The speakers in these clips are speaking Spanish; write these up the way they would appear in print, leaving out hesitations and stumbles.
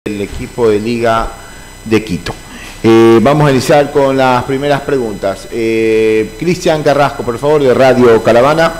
el equipo de Liga de Quito. Vamos a iniciar con las primeras preguntas. Cristian Carrasco, por favor, de Radio Caravana.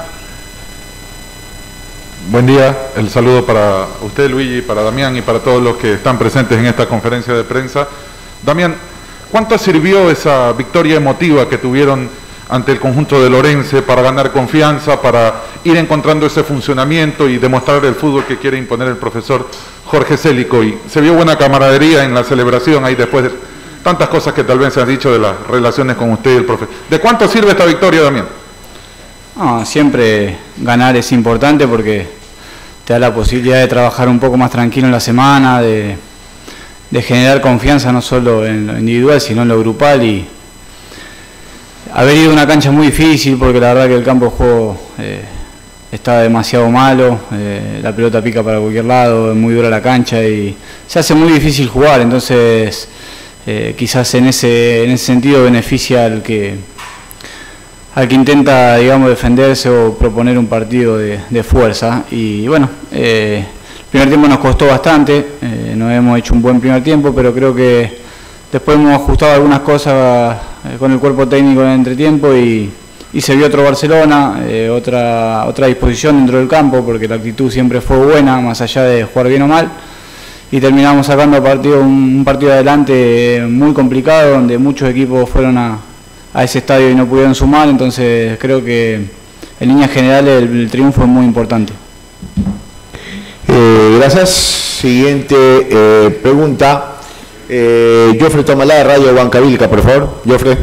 Buen día, el saludo para usted, Luigi, para Damián y para todos los que están presentes en esta conferencia de prensa. Damián, ¿cuánto sirvió esa victoria emotiva que tuvieron ante el conjunto de Lorense para ganar confianza, para ir encontrando ese funcionamiento y demostrar el fútbol que quiere imponer el profesor Jorge Célico? Y se vio buena camaradería en la celebración ahí después de tantas cosas que tal vez se han dicho de las relaciones con usted y el profesor. ¿De cuánto sirve esta victoria, Damián? No, siempre ganar es importante porque te da la posibilidad de trabajar un poco más tranquilo en la semana, de generar confianza no solo en lo individual sino en lo grupal. Y haber ido a una cancha muy difícil porque la verdad que el campo de juego estaba demasiado malo, la pelota pica para cualquier lado, es muy dura la cancha y se hace muy difícil jugar. Entonces quizás en ese sentido beneficia al que intenta, digamos, defenderse o proponer un partido de fuerza. Y bueno, el primer tiempo nos costó bastante, no hemos hecho un buen primer tiempo, pero creo que después hemos ajustado algunas cosas con el cuerpo técnico en el entretiempo y se vio otro Barcelona, otra disposición dentro del campo, porque la actitud siempre fue buena, más allá de jugar bien o mal. Y terminamos sacando un partido adelante muy complicado, donde muchos equipos fueron a ese estadio y no pudieron sumar. Entonces creo que en líneas generales el triunfo es muy importante. Gracias. Siguiente pregunta. Jofre Tomalá, de Radio Huancavilca, por favor. Jofre.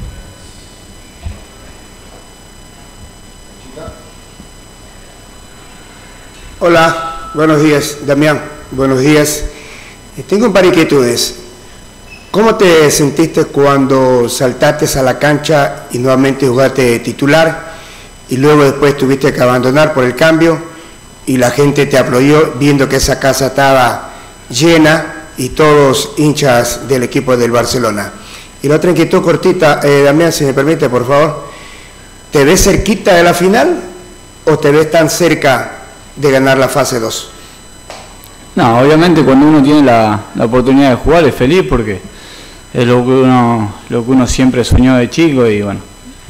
Hola, buenos días, Damián. Buenos días. Tengo un par de inquietudes. ¿Cómo te sentiste cuando saltaste a la cancha y nuevamente jugaste de titular y luego después tuviste que abandonar por el cambio y la gente te aplaudió viendo que esa casa estaba llena y todos hinchas del equipo del Barcelona? Y la otra inquietud cortita, Damián, si me permite, por favor. ¿Te ves cerquita de la final o te ves tan cerca de ganar la fase 2? No, obviamente cuando uno tiene la oportunidad de jugar es feliz porque es lo que uno siempre soñó de chico. Y bueno,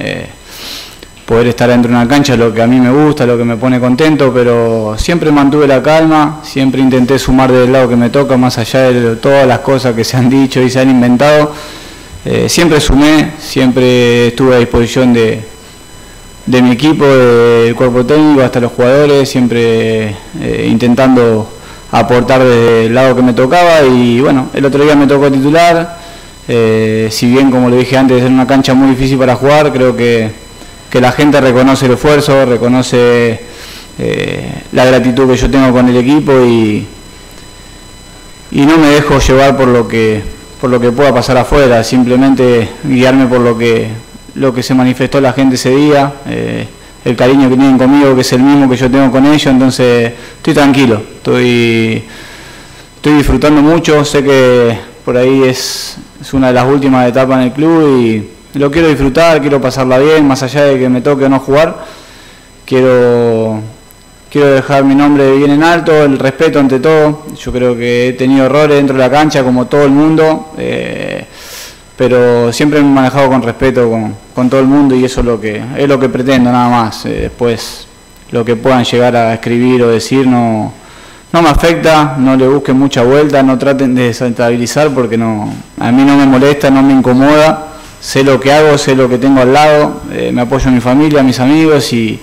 poder estar dentro de una cancha es lo que a mí me gusta, lo que me pone contento, pero siempre mantuve la calma, siempre intenté sumar del lado que me toca, más allá de todas las cosas que se han dicho y se han inventado. Siempre sumé, siempre estuve a disposición de mi equipo, del cuerpo técnico hasta los jugadores, siempre intentando aportar desde el lado que me tocaba. Y bueno, el otro día me tocó titular, si bien, como le dije antes, es una cancha muy difícil para jugar, creo que la gente reconoce el esfuerzo, reconoce la gratitud que yo tengo con el equipo y no me dejo llevar por lo que pueda pasar afuera, simplemente guiarme por lo que se manifestó la gente ese día, el cariño que tienen conmigo, que es el mismo que yo tengo con ellos. Entonces estoy tranquilo, estoy disfrutando mucho. Sé que por ahí es una de las últimas etapas en el club y lo quiero disfrutar, quiero pasarla bien, más allá de que me toque o no jugar. Quiero dejar mi nombre bien en alto, el respeto ante todo. Yo creo que he tenido errores dentro de la cancha como todo el mundo, pero siempre me he manejado con respeto con todo el mundo y eso es lo que pretendo, nada más. Después lo que puedan llegar a escribir o decir no me afecta, no le busquen mucha vuelta, no traten de desestabilizar porque a mí no me molesta, no me incomoda. Sé lo que hago, sé lo que tengo al lado, me apoyo a mi familia, a mis amigos y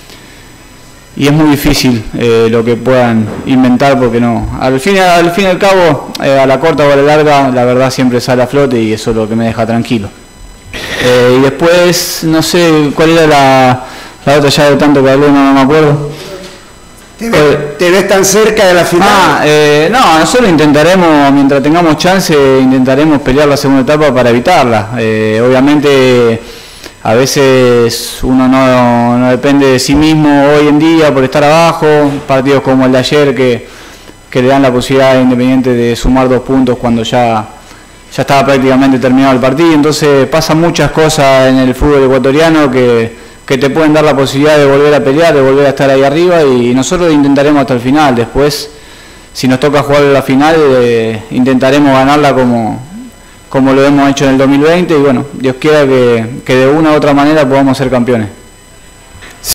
es muy difícil lo que puedan inventar porque no. Al fin y al cabo, a la corta o a la larga, la verdad siempre sale a flote y eso es lo que me deja tranquilo. Y después, no sé cuál era la otra, ya de tanto que hablé, no me acuerdo. ¿Te ves tan cerca de la final? No, nosotros intentaremos, mientras tengamos chance, intentaremos pelear la segunda etapa para evitarla. Obviamente a veces uno no depende de sí mismo hoy en día por estar abajo. Partidos como el de ayer que le dan la posibilidad a Independiente de sumar 2 puntos cuando ya estaba prácticamente terminado el partido. Entonces pasan muchas cosas en el fútbol ecuatoriano que te pueden dar la posibilidad de volver a pelear, de volver a estar ahí arriba y nosotros intentaremos hasta el final. Después si nos toca jugar la final, intentaremos ganarla como lo hemos hecho en el 2020 y bueno, Dios quiera que de una u otra manera podamos ser campeones.